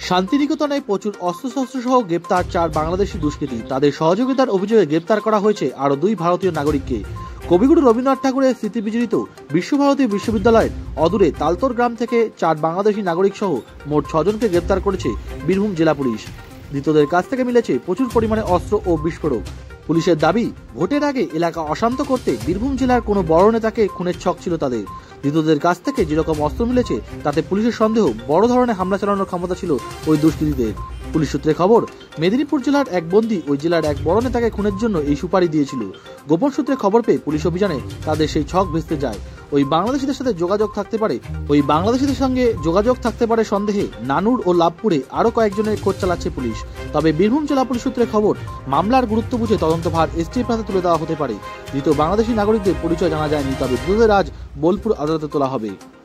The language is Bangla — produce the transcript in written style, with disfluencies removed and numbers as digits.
শান্তিনিকেতনে প্রচুর অস্ত্রশস্ত্র সহ গ্রেপ্তার 4 বাংলাদেশি দুষ্কৃতী। তাদের সহযোগিতার অভিযোগে গ্রেপ্তার করা হয়েছে আরও 2 ভারতীয় নাগরিককে। কবিগুরু রবীন্দ্রনাথ ঠাকুরের স্মৃতি বিজড়িত বিশ্বভারতী বিশ্ববিদ্যালয়ের অদূরে তালতর গ্রাম থেকে 4 বাংলাদেশি নাগরিক সহ মোট 6 জনকে গ্রেপ্তার করেছে বীরভূম জেলা পুলিশ। ধৃতদের কাছ থেকে মিলেছে প্রচুর পরিমাণে অস্ত্র ও বিস্ফোরক। পুলিশের দাবি, ভোটের আগে এলাকা অশান্ত করতে বীরভূম জেলার কোনো বড় নেতাকে খুনের ছক ছিল তাদের। ধৃতদের কাছ থেকে যেরকম অস্ত্র মিলেছে তাতে পুলিশের সন্দেহ বড় ধরনের হামলা চালানোর ক্ষমতা ছিল ওই দুষ্কৃতীদের। পুলিশ সূত্রে খবর, মেদিনীপুর জেলার এক বন্দী ওই জেলার এক বড় নেতাকে খুনের জন্য এই সুপারি দিয়েছিল। গোপন সূত্রে খবর পেয়ে পুলিশ অভিযানে তাদের সেই ছক ভেস্তে যায়। ওই বাংলাদেশিদের সঙ্গে যোগাযোগ থাকতে পারে সন্দেহে নানুর ও লাভপুরে আরো কয়েকজনের খোঁজ চালাচ্ছে পুলিশ। তবে বীরভূম জেলা পুলিশ সূত্রে খবর, মামলার গুরুত্ব বুঝে তদন্তভার এসটিএফ হাতে তুলে দেওয়া হতে পারে। ধৃত বাংলাদেশি নাগরিকদের পরিচয় জানা যায়নি, তবে ধৃতদের আজ বোলপুর আদালতে তোলা হবে।